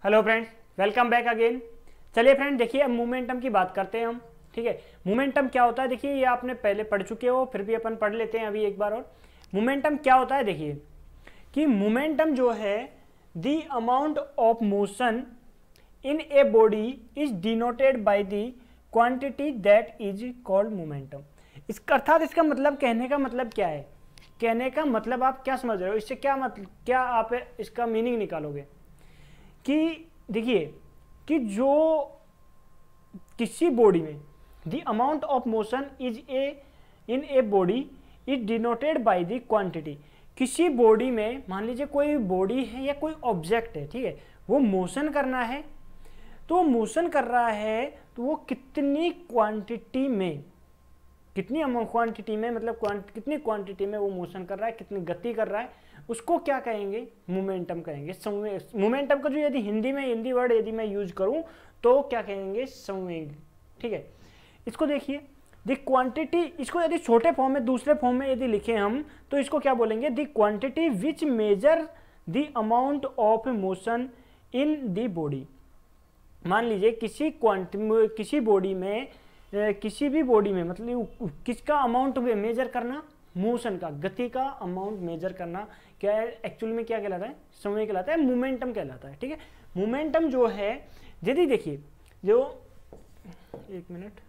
Hello friends, welcome back again. चलिए friend, देखिए अब मोमेंटम की बात करते हैं हम। ठीक है, मोमेंटम क्या होता है देखिए, ये आपने पहले पढ़ चुके हो, फिर भी अपन पढ़ लेते हैं अभी एक बार और। मोमेंटम क्या होता है देखिए कि मोमेंटम जो है the amount of motion in a body is denoted by the quantity that is called momentum. इसका अर्थात इसका मतलब, कहने का मतलब क्या है, कहने का मतलब आप क्या समझ रहे हो इससे, क्या मतलब, क्या आप इसका मीनिंग निकालोगे कि देखिए कि जो किसी बॉडी में the amount of motion is in a body is denoted by the quantity. किसी बॉडी में, मान लीजिए कोई बॉडी है या कोई ऑब्जेक्ट है, ठीक है, वो मोशन करना है, तो मोशन कर रहा है तो वो कितनी क्वांटिटी में, कितनी क्वांटिटी में, मतलब कितनी क्वांटिटी में वो मोशन कर रहा है, कितनी गति कर रहा है, उसको क्या कहेंगे, मोमेंटम कहेंगे। मोमेंटम का जो यदि हिंदी वर्ड यदि मैं यूज करूं तो क्या कहेंगे, संवेग। ठीक है, इसको देखिए द क्वांटिटी, इसको यदि छोटे फॉर्म में, दूसरे फॉर्म में यदि लिखे हम तो इसको क्या बोलेंगे, the quantity which measure the amount of motion in the body. मान लीजिए किसी बॉडी में, किसी भी बॉडी में, मतलब किसका अमाउंट मेजर करना, मोशन का, गति का अमाउंट मेजर करना, क्या है एक्चुअल में, क्या कहलाता है, समय कहलाता है, मोमेंटम कहलाता है। ठीक है, मोमेंटम जो है, यदि देखिए जो, एक मिनट,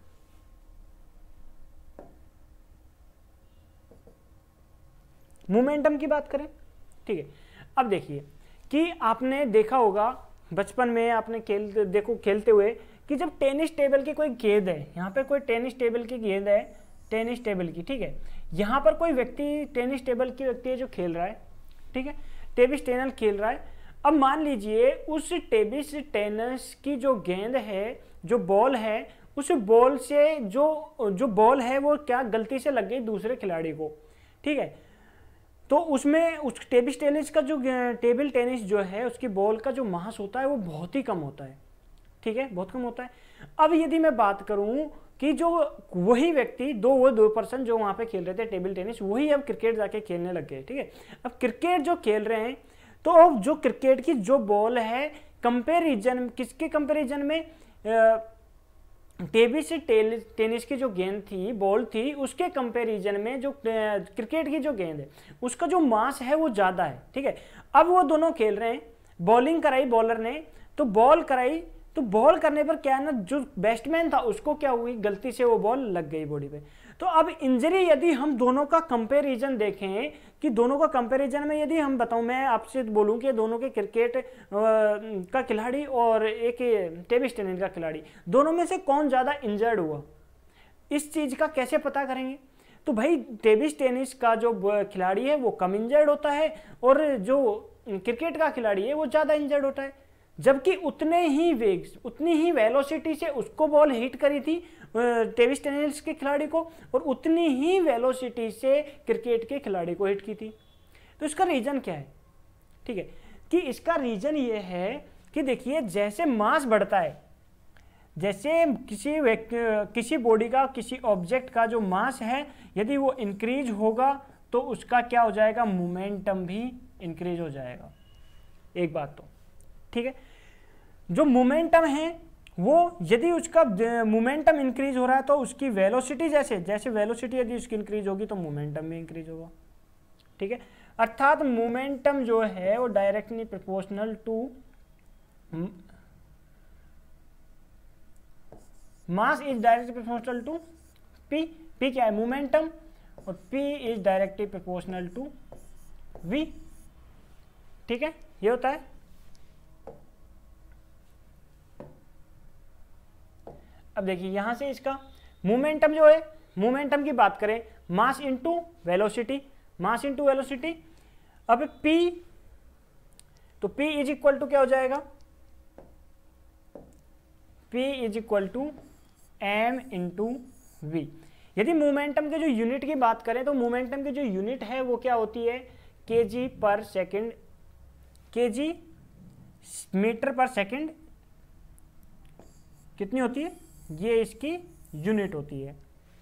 मोमेंटम की बात करें, ठीक है, अब देखिए कि आपने देखा होगा बचपन में, आपने खेलते हुए कि जब टेनिस टेबल की कोई गेंद है, यहाँ पे कोई टेनिस टेबल की गेंद है, टेनिस टेबल की, ठीक है, यहाँ पर कोई व्यक्ति, टेनिस टेबल की व्यक्ति है जो खेल रहा है, ठीक है, टेनिस टेनल खेल रहा है। अब मान लीजिए उस टेनिस टेनिस की जो गेंद है, जो बॉल है, उस बॉल से जो बॉल है वो क्या गलती से लग गई दूसरे खिलाड़ी को, ठीक है, तो उसमें उस टेनिस टेनिस का जो टेबल टेनिस जो है, उसकी बॉल का जो मास होता है वो बहुत ही कम होता है। ठीक है, बहुत कम होता है। अब यदि मैं बात करूं कि जो वही व्यक्ति, दो पर्सन जो वहां पे खेल रहे थे टेबल टेनिस, वही अब क्रिकेट जाके खेलने लग गए। ठीक है, अब क्रिकेट जो खेल रहे हैं, तो अब जो क्रिकेट की जो बॉल है, कंपेरिजन, किसके कंपेरिजन में, टेनिस की जो गेंद थी, बॉल थी, उसके कंपैरिजन में जो क्रिकेट की जो गेंद है, उसका जो मास है वो ज्यादा है। ठीक है, अब वो दोनों खेल रहे हैं, बॉलिंग कराई बॉलर ने, तो बॉल कराई, तो बॉल करने पर क्या है ना, जो बैट्समैन था उसको क्या हुई, गलती से वो बॉल लग गई बॉडी पे। तो अब इंजरी, यदि हम दोनों का कंपैरिजन देखें कि दोनों का कंपैरिजन में यदि हम बताऊं, मैं आपसे बोलूं कि दोनों के क्रिकेट का खिलाड़ी और एक टेनिस टेनिस का खिलाड़ी, दोनों में से कौन ज़्यादा इंजर्ड हुआ, इस चीज़ का कैसे पता करेंगे। तो भाई टेनिस टेनिस का जो खिलाड़ी है वो कम इंजर्ड होता है, और जो क्रिकेट का खिलाड़ी है वो ज़्यादा इंजर्ड होता है, जबकि उतने ही वेग, उतनी ही वेलोसिटी से उसको बॉल हिट करी थी टेनिस टेनिस के खिलाड़ी को, और उतनी ही वेलोसिटी से क्रिकेट के खिलाड़ी को हिट की थी। तो इसका रीजन क्या है, ठीक है, कि इसका रीजन ये है कि देखिए जैसे मास बढ़ता है, जैसे किसी बॉडी का, किसी ऑब्जेक्ट का जो मास है, यदि वो इंक्रीज होगा तो उसका क्या हो जाएगा, मोमेंटम भी इंक्रीज हो जाएगा। एक बात तो ठीक है, जो मोमेंटम है वो, यदि उसका मोमेंटम इंक्रीज हो रहा है तो उसकी वेलोसिटी, जैसे वेलोसिटी यदि उसकी इंक्रीज होगी तो मोमेंटम भी इंक्रीज होगा। ठीक है, अर्थात मोमेंटम जो है वो directly proportional to mass is directly proportional to P. P क्या है, मोमेंटम, और P is directly proportional to V. ठीक है, ये होता है। अब देखिए यहां से इसका मोमेंटम जो है, मोमेंटम की बात करें, mass into velocity, mass into velocity. अब P, तो P इज इक्वल टू क्या हो जाएगा, P is equal to m into V. यदि मोमेंटम के जो यूनिट की बात करें तो मोमेंटम की जो यूनिट है वो क्या होती है, kg पर सेकेंड, kg मीटर पर सेकेंड, कितनी होती है, ये इसकी यूनिट होती है।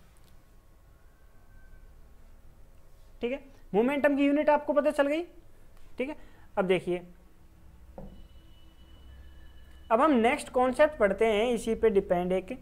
ठीक है, मोमेंटम की यूनिट आपको पता चल गई। ठीक है, अब देखिए अब हम नेक्स्ट कॉन्सेप्ट पढ़ते हैं, इसी पे डिपेंड एक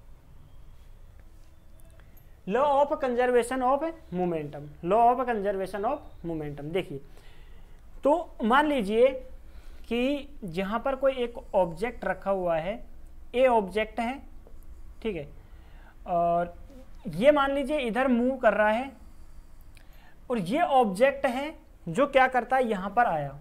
law of conservation of momentum. Law of conservation of momentum देखिए, तो मान लीजिए कि जहाँ पर कोई एक ऑब्जेक्ट रखा हुआ है, ए ऑब्जेक्ट है, ठीक है, और ये मान लीजिए इधर मूव कर रहा है, और ये ऑब्जेक्ट है जो क्या करता है, यहाँ पर आया,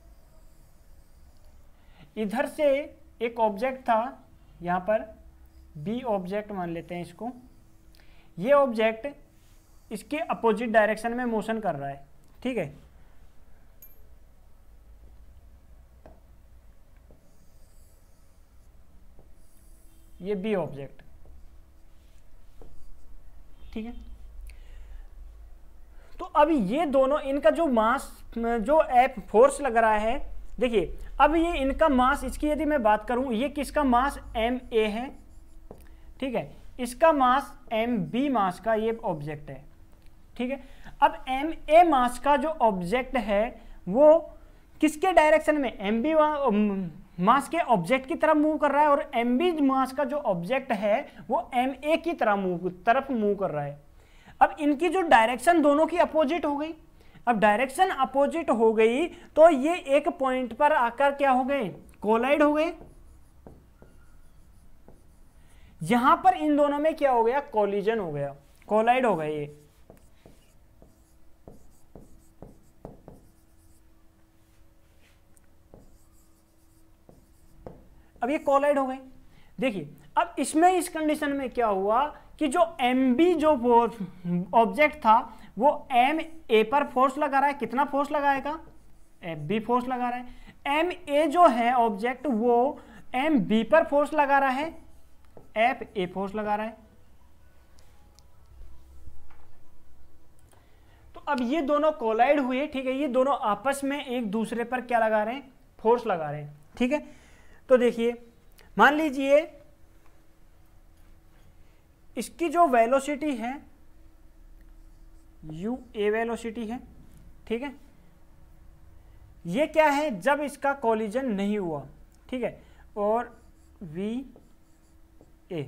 इधर से एक ऑब्जेक्ट था यहाँ पर, बी ऑब्जेक्ट मान लेते हैं इसको, ये ऑब्जेक्ट इसके अपोजिट डायरेक्शन में मोशन कर रहा है, ठीक है। ये बी ऑब्जेक्ट, ठीक है। तो अब ये दोनों, इनका जो मास, जो एफ फोर्स लग रहा है, देखिए अब ये इनका मास, इसकी यदि मैं बात करूं, ये किसका मास एम ए है, ठीक है, इसका मास एम बी मास का ये ऑब्जेक्ट है, ठीक है। अब एम ए मास का जो ऑब्जेक्ट है वो किसके डायरेक्शन में, एम बी मास के ऑब्जेक्ट की तरफ मूव कर रहा है, और एम बी मास का जो ऑब्जेक्ट है वो एम ए की तरफ मूव कर रहा है। अब इनकी जो डायरेक्शन दोनों की अपोजिट हो गई। अब डायरेक्शन अपोजिट हो गई तो ये एक पॉइंट पर आकर क्या हो गए, कोलाइड हो गए। यहां पर इन दोनों में क्या हो गया, कोलिजन हो गया, कोलाइड हो गए ये। अब ये कोलाइड हो गए। देखिए अब इसमें, इस कंडीशन में क्या हुआ कि जो एम बी जो ऑब्जेक्ट था वो एम ए पर फोर्स लगा रहा है, कितना फोर्स लगाएगा, एफ बी फोर्स लगा रहा है। एम ए जो है ऑब्जेक्ट वो एम बी पर फोर्स लगा रहा है, एफ ए फोर्स लगा रहा है। तो अब ये दोनों कोलाइड हुए, ठीक है, ये दोनों आपस में एक दूसरे पर क्या लगा रहे हैं, फोर्स लगा रहे हैं, ठीक है। तो देखिए मान लीजिए इसकी जो वेलोसिटी है यू ए वेलोसिटी है, ठीक है, ये क्या है जब इसका कोलिजन नहीं हुआ, ठीक है, और V A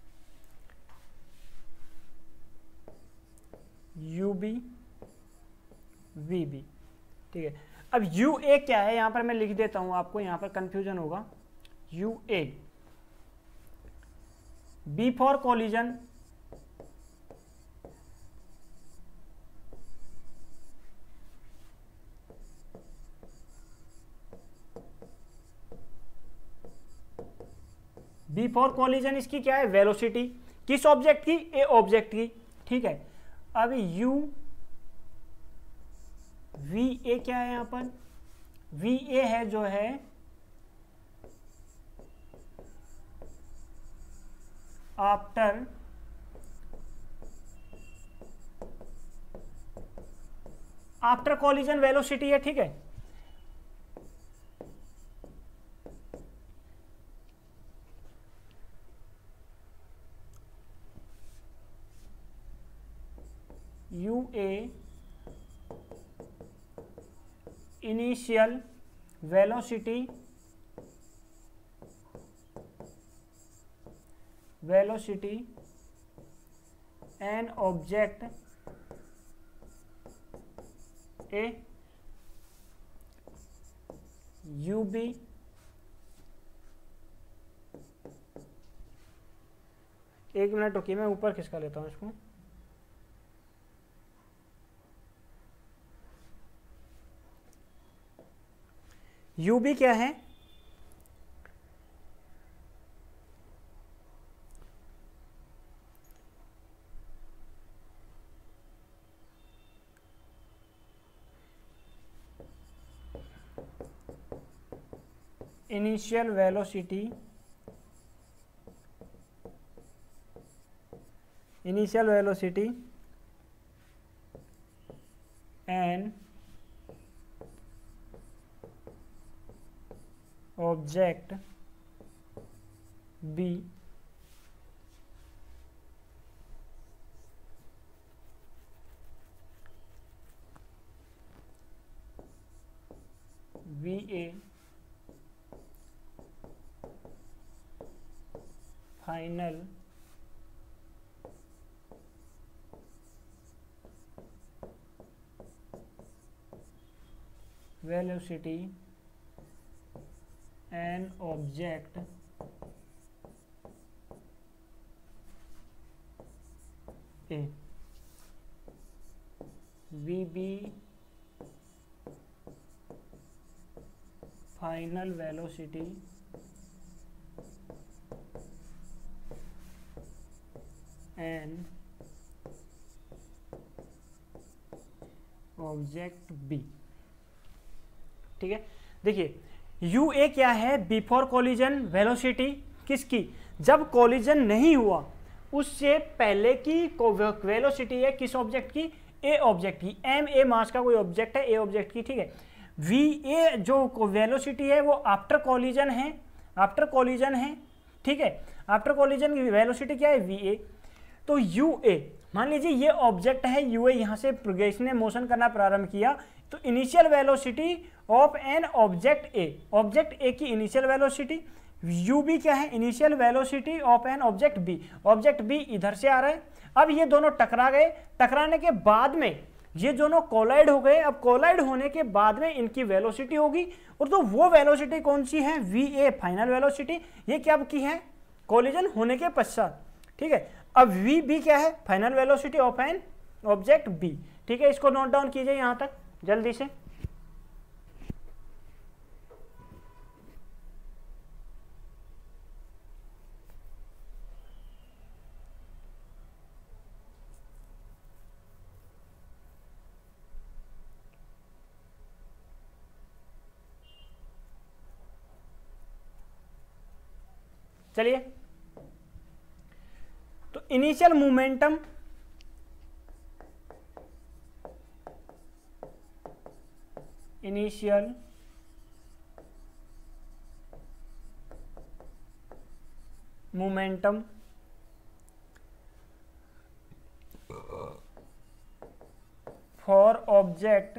U B V B, ठीक है। अब यू ए क्या है, यहां पर मैं लिख देता हूं आपको, यहां पर कंफ्यूजन होगा। U A, B for collision, B for collision इसकी क्या है, वेलोसिटी, किस ऑब्जेक्ट की, ए ऑब्जेक्ट की, ठीक है। अब यू वी ए क्या है, यहां पर वी ए है जो है आफ्टर कोलिजन वेलोसिटी है, ठीक है। U A initial velocity an object A U B एक मिनट रुकिए, मैं ऊपर खिसका लेता हूं इसको। यू बी क्या है, initial velocity an object B V A final velocity an object A V B final velocity an object B. ठीक है, देखिए यू ए क्या है, बिफोर कोलिजन वेलोसिटी किसकी, जब कोलिजन नहीं हुआ उससे पहले की वेलोसिटी है किस ऑब्जेक्ट की, ए ऑब्जेक्ट की। एम ए मास का कोई ऑब्जेक्ट है, ए ऑब्जेक्ट की। ठीक है, वी ए जो वेलोसिटी है वो आफ्टर कोलिजन है, आफ्टर कोलिजन है। ठीक है, आफ्टर कोलिजन की वेलोसिटी क्या है, वी ए। तो यू ए, मान लीजिए ये ऑब्जेक्ट है यू ए, यहाँ से इसने मोशन करना प्रारंभ किया, तो initial velocity of an object A, object A की इनिशियल वेलोसिटी। यू बी क्या है, initial velocity of an object B, object B इधर से आ रहा है। अब ये दोनों टकरा गए, टकराने के बाद में ये दोनों कोलाइड हो गए। अब कोलाइड होने के बाद में इनकी वेलोसिटी होगी, और तो वो वेलोसिटी कौन सी है, वी ए फाइनल वेलोसिटी। ये क्या की है, कोलिजन होने के पश्चात। ठीक है, अब वी बी क्या है, final velocity of an object B. ठीक है, इसको नोट डाउन कीजिए यहां तक जल्दी से। चलिए, तो initial momentum for object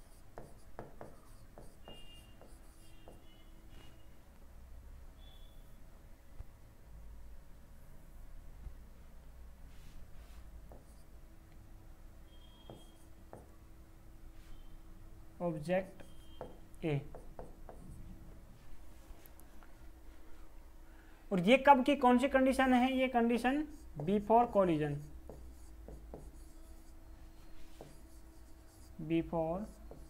A. और ये कब की कौन सी कंडीशन है, ये कंडीशन बिफोर कोलिजन, बिफोर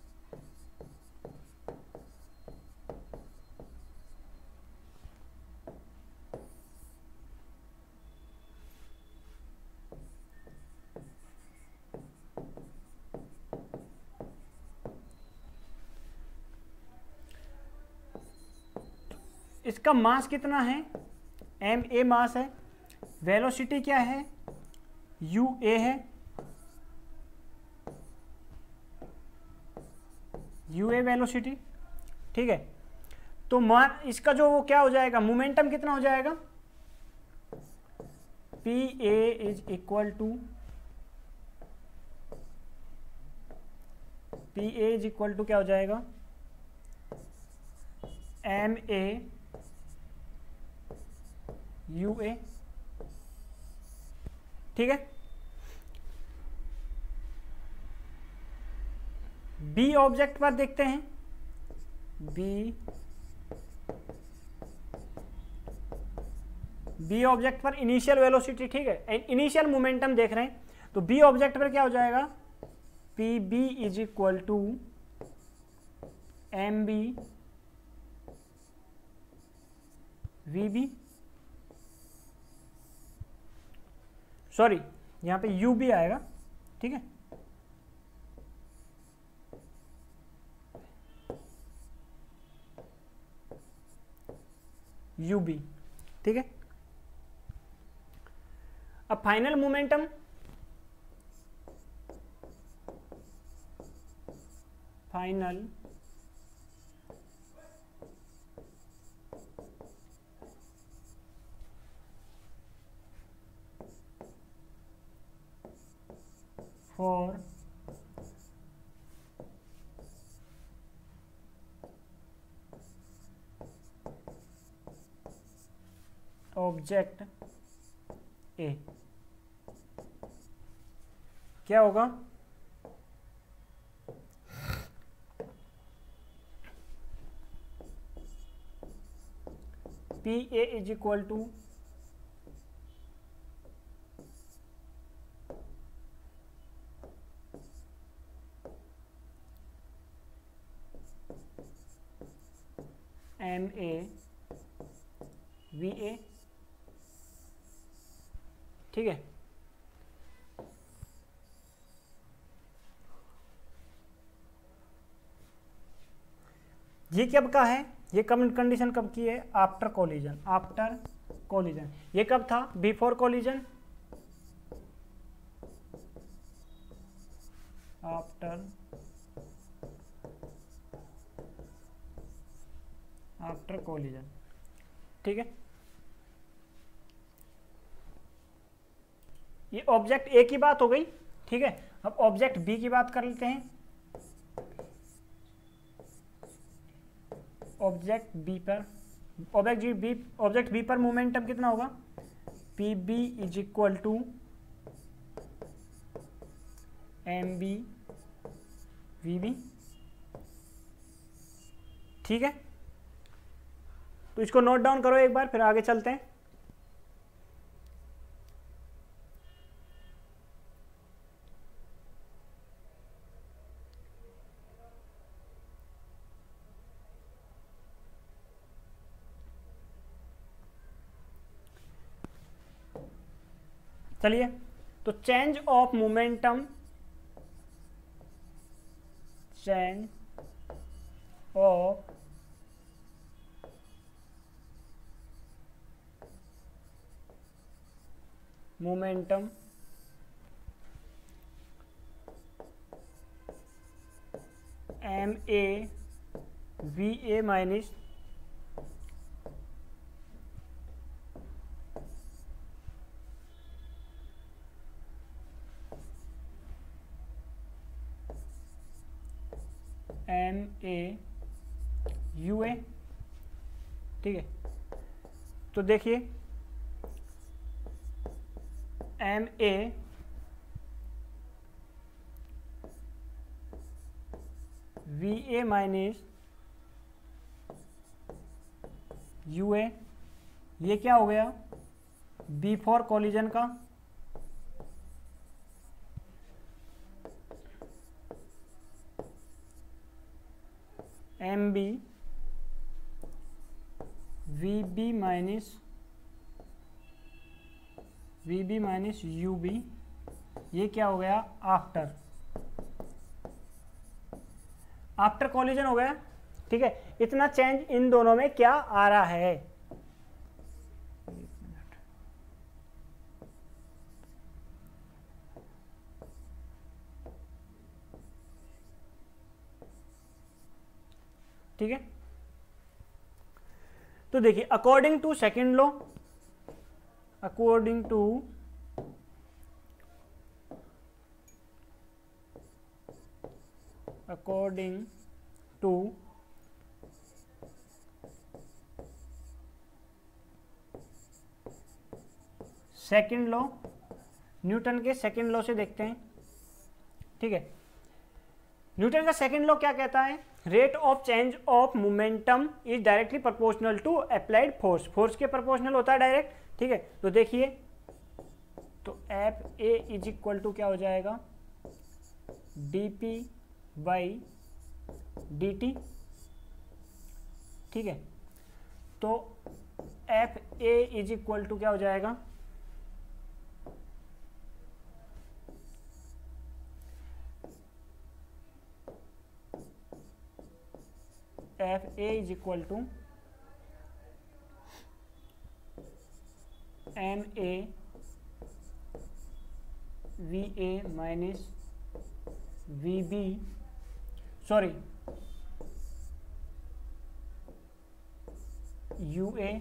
इसका मास कितना है, एम ए मास है, वेलोसिटी क्या है, यू ए है, यू ए वेलोसिटी। ठीक है, तो मान इसका जो वो क्या हो जाएगा, मोमेंटम कितना हो जाएगा, P A is equal to क्या हो जाएगा, एम ए यू ए। ठीक है, बी ऑब्जेक्ट पर देखते हैं, बी ऑब्जेक्ट पर इनिशियल वेलोसिटी। ठीक है, इनिशियल मोमेंटम देख रहे हैं, तो बी ऑब्जेक्ट पर क्या हो जाएगा, P B is equal to M B V B, sorry यहां पे यू बी आएगा। ठीक है, यू बी। ठीक है, अब final momentum, final for object A क्या होगा, P A is equal to M A V A. ठीक है, ये कब का है, ये कंडीशन कब की है, आफ्टर कोलिजन। आफ्टर कोलिजन ये कब था, बिफोर कोलिजन, आफ्टर कोलिजन। ठीक है, ये ऑब्जेक्ट ए की बात हो गई। ठीक है, अब ऑब्जेक्ट बी की बात कर लेते हैं। ऑब्जेक्ट बी पर मोमेंटम कितना होगा, P B is equal to M B V B. ठीक है, तो इसको नोट डाउन करो एक बार, फिर आगे चलते हैं। चलिए, तो change of momentum, change of momentum M A V A minus M A U A. ठीक है, तो देखिए M A V A minus U A, ये क्या हो गया, बिफोर कोलिजन का M B V B minus U B, ये क्या हो गया, आफ्टर कोलिजन हो गया। ठीक है, इतना चेंज इन दोनों में क्या आ रहा है, ठीक है। तो देखिए according to second law, according to second law, Newton के सेकंड लॉ से देखते हैं। ठीक है, न्यूटन का सेकंड लॉ क्या कहता है, rate of change of momentum is directly proportional to applied force, force के प्रोपोर्शनल होता है डायरेक्ट। ठीक है, तो देखिए, तो F A is equal to क्या हो जाएगा, D P by D T. ठीक है, तो F A is equal to क्या हो जाएगा, F A is equal to M A V A minus V B, sorry U A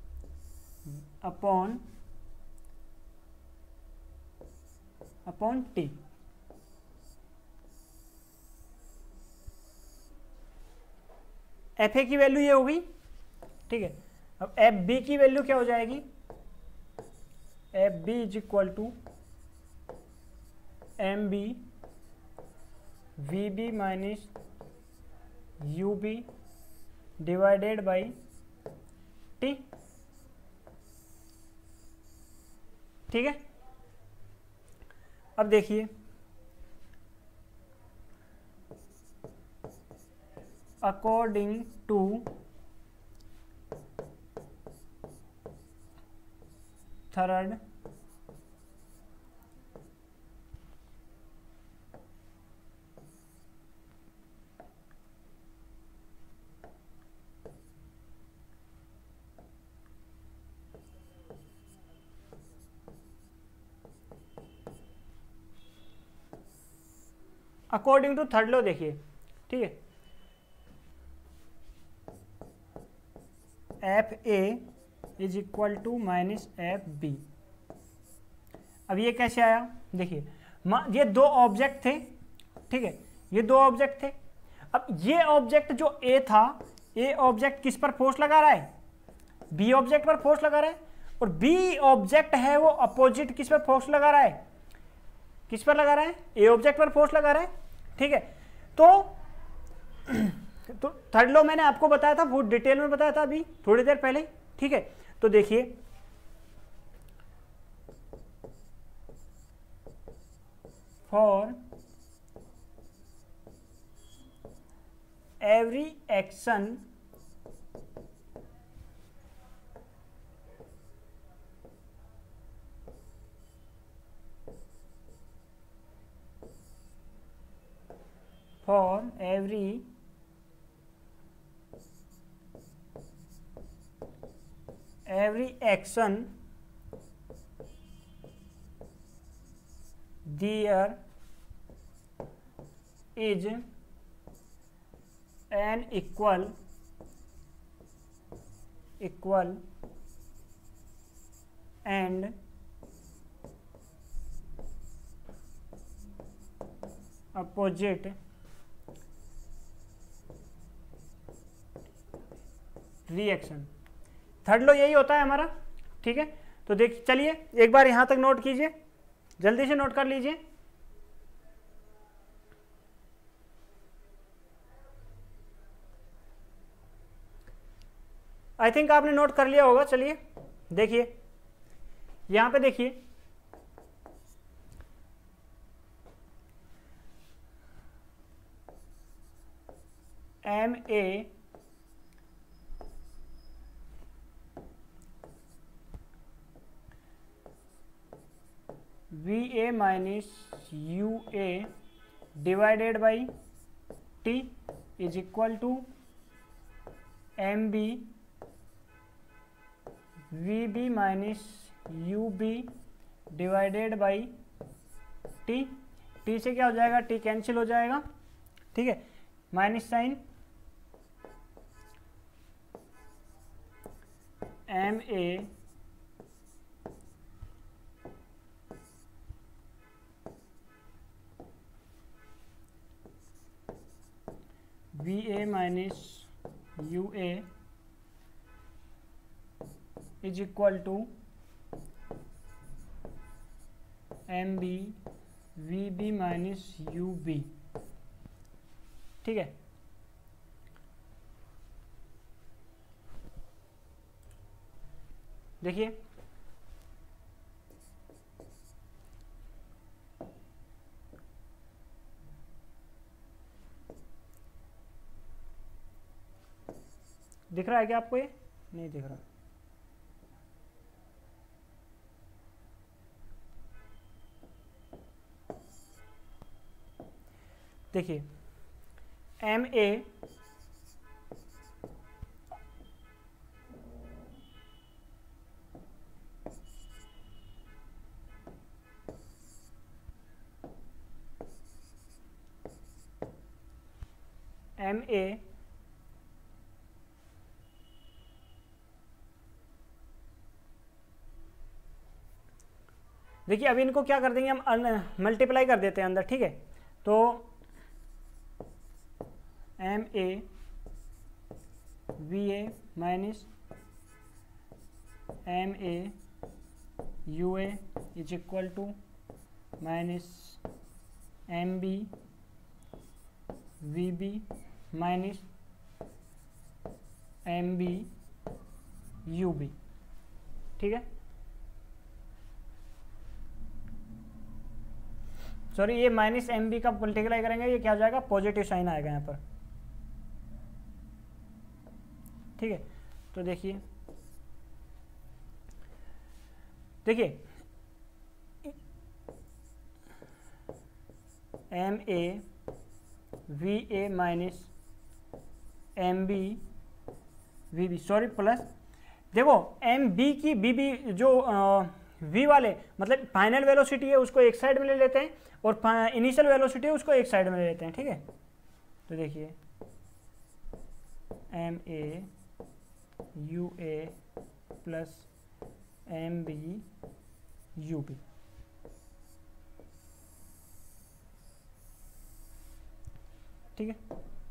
upon T. F A की वैल्यू ये होगी। ठीक है, अब एफ बी की वैल्यू क्या हो जाएगी, F B is equal to M B V B minus U B divided by T. ठीक है, अब देखिए according to third according to third law देखिए, ठीक है, F A is equal to minus F B. अब ये कैसे आया देखिए, ये दो ऑब्जेक्ट थे, ठीक है, ये दो ऑब्जेक्ट थे। अब ये ऑब्जेक्ट जो ए था, ए ऑब्जेक्ट किस पर फोर्स लगा रहा है, बी ऑब्जेक्ट पर फोर्स लगा रहा है, और बी ऑब्जेक्ट है वो अपोजिट किस पर फोर्स लगा रहा है, किस पर लगा रहा है, ए ऑब्जेक्ट पर फोर्स लगा रहा है। ठीक है, तो थर्ड लॉ मैंने आपको बताया था, बहुत डिटेल में बताया था अभी थोड़ी देर पहले। ठीक है, तो देखिए for every action for every action there is an equal and opposite reaction. Third law यही होता है हमारा। ठीक है, तो देख चलिए एक बार यहां तक नोट कीजिए, जल्दी से नोट कर लीजिए। आई थिंक आपने नोट कर लिया होगा। चलिए देखिए यहां पे देखिए, M A V A minus U A divided by T is equal to M B V B minus U B divided by T. T से क्या हो जाएगा, टी कैंसिल हो जाएगा। ठीक है, minus sign M A V A minus U A is equal to M B V B minus U B. ठीक है, देखिए दिख रहा है क्या आपको, ये नहीं दिख रहा। देखिए एम ए देखिए अभी इनको क्या कर देंगे हम, मल्टीप्लाई कर देते हैं अंदर। ठीक है, तो M A V A minus M A U A is equal to minus M B V B minus M B U B. ठीक है, सॉरी ये माइनस एम बी का मल्टीप्लाई करेंगे, ये क्या हो जाएगा, पॉजिटिव साइन आएगा यहाँ पर। ठीक है, तो देखिए M A V A minus M B V B, sorry plus, देखो एम बी की बी बी जो वी वाले मतलब फाइनल वेलोसिटी है उसको एक साइड में ले लेते हैं और इनिशियल वेलोसिटी है उसको एक साइड में ले लेते हैं। ठीक है, तो देखिए M A U A plus M B U B. ठीक है,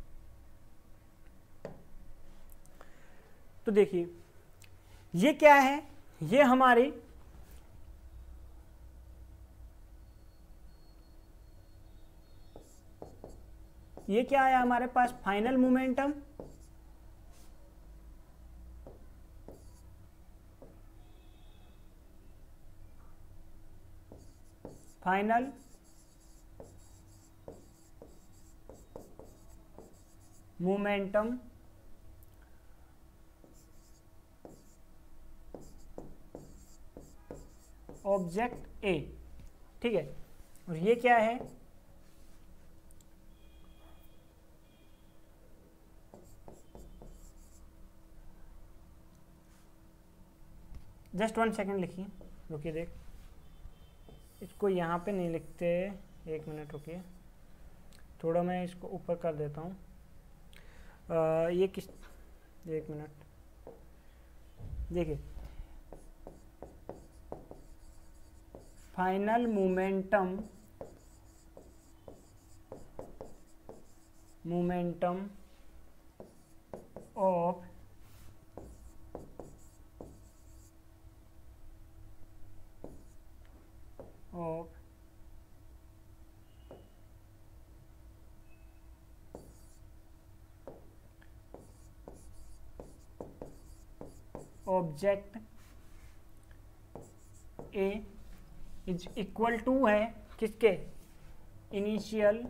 तो देखिए ये क्या है, ये हमारी ये क्या आया हमारे पास, final momentum final momentum object A. ठीक है, और ये क्या है, जस्ट 1 सेकेंड लिखिए, रुकिए देख, इसको यहाँ पे नहीं लिखते, 1 मिनट रुकिए, थोड़ा मैं इसको ऊपर कर देता हूँ। ये किस, 1 मिनट, देखिए final momentum of object A is equal to है किसके, initial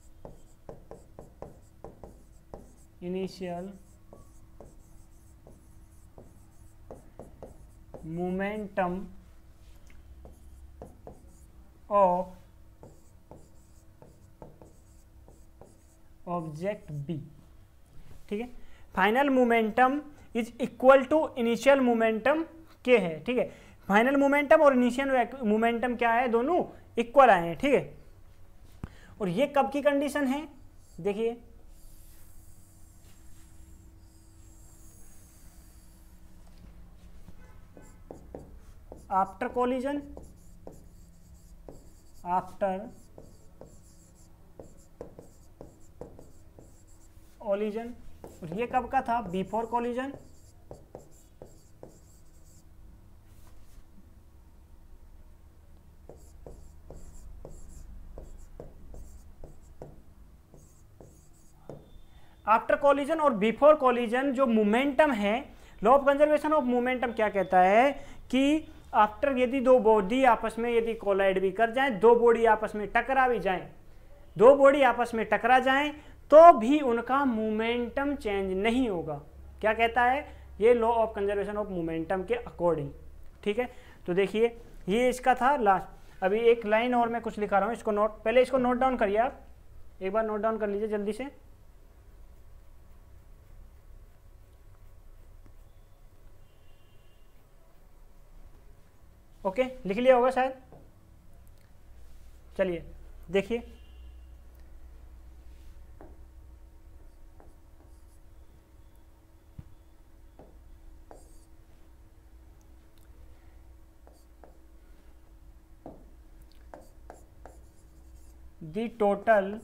momentum of object B. ठीक है, final momentum is equal to initial momentum के है। ठीक है, फाइनल मोमेंटम और इनिशियल मोमेंटम क्या है, दोनों इक्वल आए हैं। ठीक है, और ये कब की कंडीशन है, देखिए आफ्टर कोलिजन, आफ्टर कोलिजन, और ये कब का था, बिफोर कोलिजन। आफ्टर कोलिजन और बिफोर कोलिजन जो मोमेंटम है, law of conservation of momentum क्या कहता है कि आफ्टर यदि दो बॉडी आपस में यदि कोलाइड भी कर जाएं, दो बॉडी आपस में टकरा भी जाएं, दो बॉडी आपस में टकरा जाएं तो भी उनका मोमेंटम चेंज नहीं होगा। क्या कहता है ये, law of conservation of momentum के अकॉर्डिंग। ठीक है, तो देखिए ये इसका था लास्ट। अभी एक लाइन और मैं कुछ लिखा रहा हूँ, इसको नोट, पहले इसको नोट डाउन करिए, आप एक बार नोट डाउन कर लीजिए जल्दी से। ओके, लिख लिया होगा शायद। चलिए देखिए, the total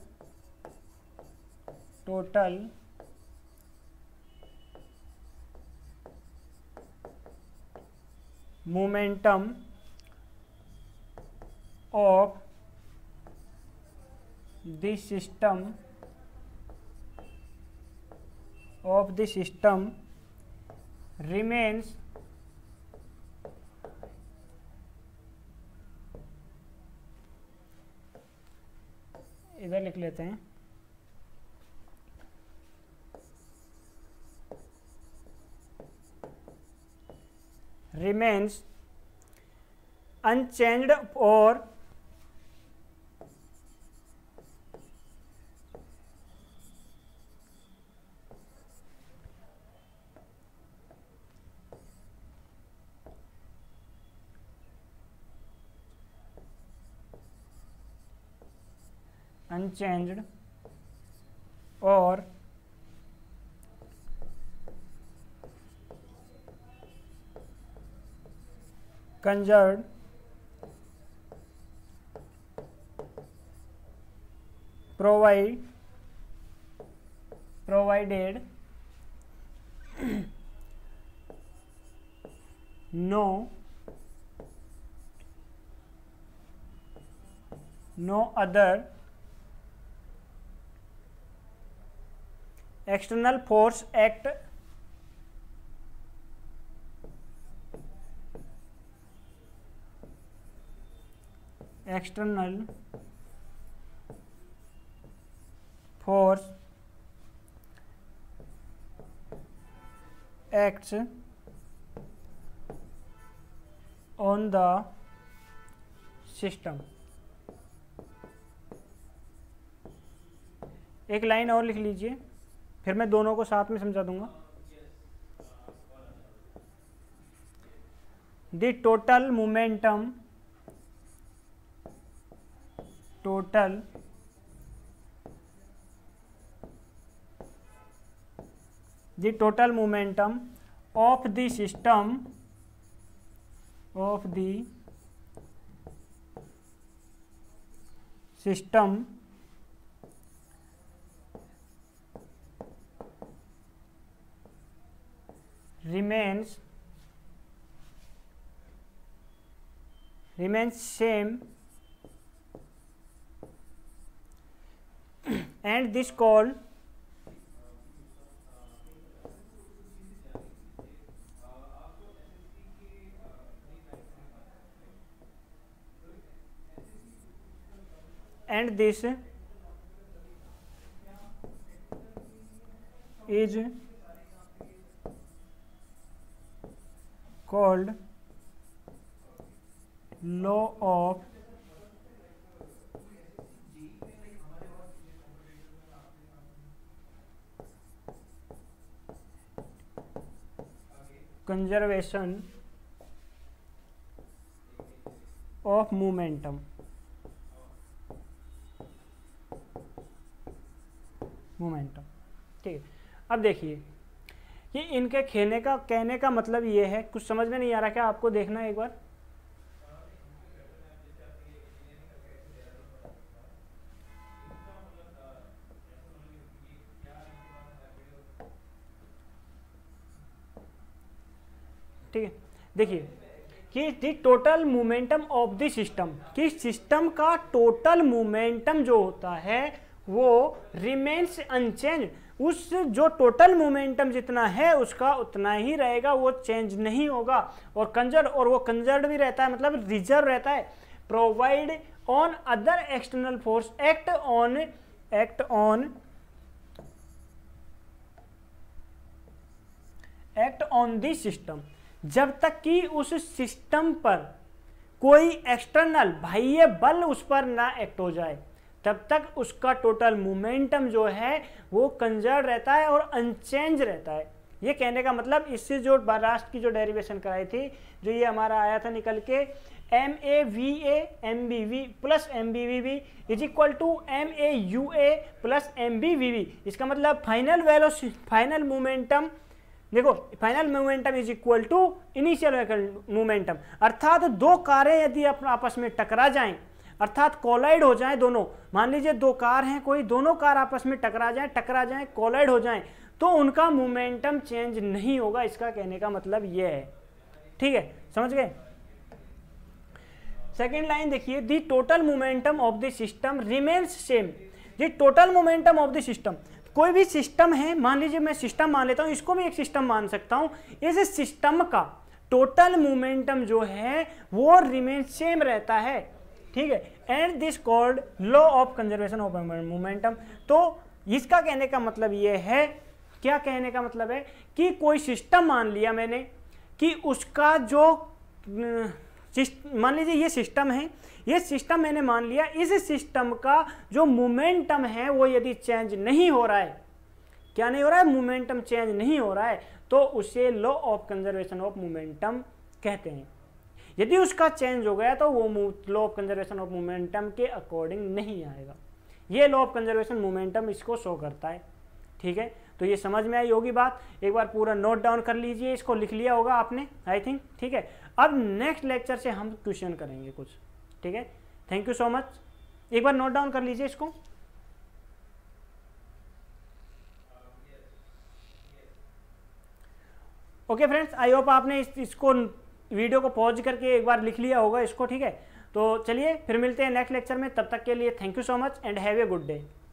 momentum of the system remains इधर लिख लेते हैं, remains unchanged or unchanged or conserved provided no other external force act acts on the system। एक लाइन और लिख लीजिए, फिर मैं दोनों को साथ में समझा दूंगा। The total momentum of the system remains same and this called and this is called law of conservation of momentum। ठीक है, अब देखिए कि इनके कहने का मतलब ये है, कुछ समझ में नहीं आ रहा क्या आपको? देखना है एक बार। ठीक है, देखिए कि the total momentum of the system, कि सिस्टम का टोटल मोमेंटम जो होता है वो रिमेन्स अनचेंज, उस जो टोटल मोमेंटम जितना है उसका उतना ही रहेगा, वो चेंज नहीं होगा। और कंजर्व, और वो कंजर्व भी रहता है, मतलब रिजर्व रहता है। Provide on other external force act on the system, जब तक कि उस सिस्टम पर कोई एक्सटर्नल बाह्य बल उस पर ना एक्ट हो जाए, तब तक उसका टोटल मोमेंटम जो है वो कंजर्व रहता है और अनचेंज रहता है। ये कहने का मतलब, इससे जो बारास्ट की जो डेरिवेशन कराई थी, जो ये हमारा आया था निकल के, MAVA MBV plus MBVB is equal to MAUA plus MBVB। इसका मतलब फाइनल मोमेंटम, देखो final momentum is equal to initial momentum. अर्थात दो कारें यदि आपस में टकरा जाएं, अर्थात कोलाइड हो जाएं दोनों, मान लीजिए दो कार हैं कोई, दोनों कार आपस में टकरा जाएं, कोलाइड हो जाएं, तो उनका मोमेंटम चेंज नहीं होगा। इसका कहने का मतलब यह है। ठीक है, समझ गए? सेकेंड लाइन देखिए, the total momentum of the system remains same. The total momentum of the system, कोई भी सिस्टम है, मान लीजिए मैं सिस्टम मान लेता हूं, इसको भी एक सिस्टम मान सकता हूं, इस सिस्टम का टोटल मोमेंटम जो है वो रिमेन सेम रहता है, ठीक है, and this called law of conservation of momentum. तो इसका कहने का मतलब ये है, क्या कहने का मतलब है कि कोई सिस्टम मान लिया मैंने कि उसका जो, मान लीजिए ये सिस्टम है, ये सिस्टम मैंने मान लिया, इस सिस्टम का जो मोमेंटम है वो यदि चेंज नहीं हो रहा है, क्या नहीं हो रहा है, मोमेंटम चेंज नहीं हो रहा है, तो उसे law of conservation of momentum कहते हैं। यदि उसका चेंज हो गया तो वो law of conservation of momentum के अकॉर्डिंग नहीं आएगा। ये लॉ ऑफ कंजर्वेशन मोमेंटम इसको शो करता है, ठीक है। तो ये समझ में आई होगी बात, एक बार पूरा नोट डाउन कर लीजिए, इसको लिख लिया होगा आपने आई थिंक, ठीक है। अब नेक्स्ट लेक्चर से हम क्वेश्चन करेंगे कुछ, ठीक है। थैंक यू सो मच, एक बार नोट डाउन कर लीजिए इसको। ओके फ्रेंड्स, आई होप आपने इसको वीडियो को पॉज करके एक बार लिख लिया होगा इसको, ठीक है। तो चलिए फिर मिलते हैं नेक्स्ट लेक्चर में, तब तक के लिए thank you so much and have a good day.